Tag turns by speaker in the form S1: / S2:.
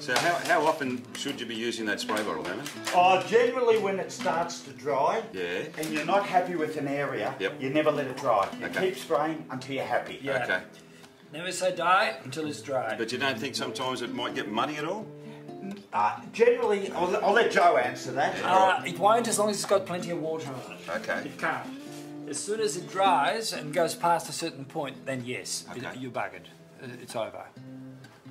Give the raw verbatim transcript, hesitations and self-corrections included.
S1: So how, how often should you be using that spray bottle, Herman?
S2: Oh, generally when it starts to dry,
S1: Yeah.
S2: and you're not happy with an area,
S1: Yep.
S2: you never let it dry. You
S1: Okay.
S2: keep spraying until you're happy.
S3: Yeah.
S1: Okay.
S3: Never say die until it's dry.
S1: But you don't think sometimes it might get muddy at all?
S2: Uh, generally, I'll, I'll let Joe answer that.
S3: Uh, it won't as long as it's got plenty of water on it.
S1: Okay.
S3: It can't. As soon as it dries and goes past a certain point, then yes,
S1: Okay.
S3: you're buggered. It's over.